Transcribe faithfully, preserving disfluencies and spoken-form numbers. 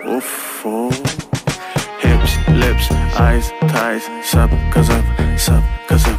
oof, ooh. Hips, lips, eyes, ties, sab, gazab, sab, gazab.